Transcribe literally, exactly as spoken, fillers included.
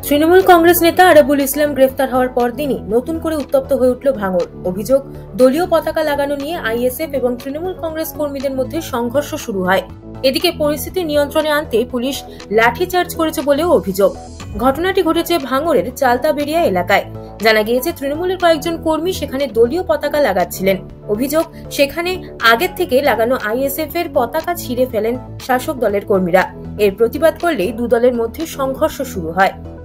তৃণমূল কংগ্রেস নেতা আরাবুল ইসলাম গ্রেফতার হওয়ার পরদিনই নতুন করে উত্তপ্ত হয়ে উঠল ভাঙড়। অভিযোগ, দলীয় পতাকা লাগানো নিয়ে আইএসএফ এবং তৃণমূল কংগ্রেস কর্মীদের মধ্যে সংঘর্ষ শুরু হয়। এদিকে পরিস্থিতি নিয়ন্ত্রণে আনতে পুলিশ লাঠিচার্জ করেছে বলেও অভিযোগ। ঘটনাটি ঘটেছে ভাঙড়ের চালতাবেড়িয়া এলাকায়। জানা গিয়েছে, তৃণমূলের কয়েকজন কর্মী সেখানে দলীয় পতাকা লাগাচ্ছিলেন। অভিযোগ, সেখানে আগের থেকে লাগানো আইএসএফ এর পতাকা ছিঁড়ে ফেলেন শাসক দলের কর্মীরা। এর প্রতিবাদ করলেই দু দলের মধ্যে সংঘর্ষ শুরু হয়।